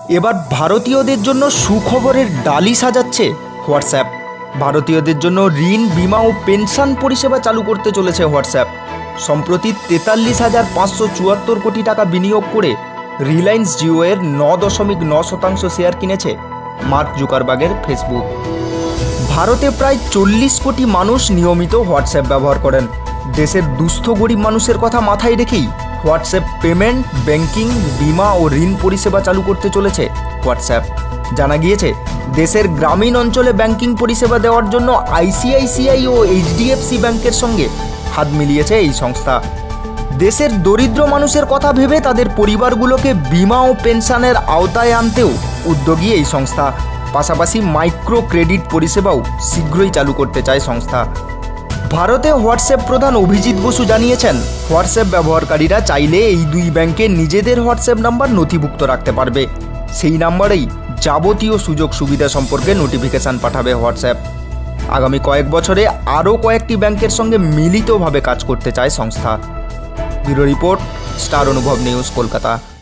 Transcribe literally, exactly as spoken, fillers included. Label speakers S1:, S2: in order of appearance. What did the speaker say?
S1: এবার ভারতীয়দের জন্য সুখবরের ডালি সাজাচ্ছে হোয়াটসঅ্যাপ। ভারতীয়দের জন্য ঋণ, বিমা ও পেনশন পরিষেবা চালু করতে চলেছে হোয়াটসঅ্যাপ। সম্প্রতি তেতাল্লিশ হাজার পাঁচশো চুয়াত্তর কোটি টাকা বিনিয়োগ করে রিলায়েন্স জিও এর ন দশমিক ন শতাংশ শেয়ার কিনেছে মার্ক জুকারবার্গের ফেসবুক। ভারতে প্রায় চল্লিশ কোটি মানুষ নিয়মিত হোয়াটসঅ্যাপ ব্যবহার করেন। দেশের দুস্থ গরিব মানুষের কথা মাথায় রেখেই হোয়াটসঅ্যাপ পেমেন্ট, ব্যাংকিং, বিমা ও ঋণ পরিষেবা চালু করতে চলেছে হোয়াটসঅ্যাপ। জানা গিয়েছে, দেশের গ্রামীণ অঞ্চলে ব্যাংকিং পরিষেবা দেওয়ার জন্য আইসিআইসিআই ও এইচডিএফসি ব্যাংকের সঙ্গে হাত মিলিয়েছে এই সংস্থা। দেশের দরিদ্র মানুষের কথা ভেবে তাদের পরিবারগুলোকে বিমা ও পেনশনের আওতায় আনতেও উদ্যোগী এই সংস্থা। পাশাপাশি মাইক্রো ক্রেডিট পরিষেবাও শীঘ্রই চালু করতে চায় সংস্থা। ভারতে হোয়াটসঅ্যাপ প্রধান অভিজিৎ বসু জানিয়েছেন, হোয়াটসঅ্যাপ ব্যবহারকারীরা চাইলে এই দুই ব্যাংকে নিজেদের হোয়াটসঅ্যাপ নাম্বার নথিভুক্ত রাখতে পারবে। সেই নাম্বারেই যাবতীয় সুযোগ সুবিধা সম্পর্কে নোটিফিকেশান পাঠাবে হোয়াটসঅ্যাপ। আগামী কয়েক বছরে আরও কয়েকটি ব্যাংকের সঙ্গে মিলিতভাবে কাজ করতে চায় সংস্থা। Bureau report, star Anubhav news, Kolkata.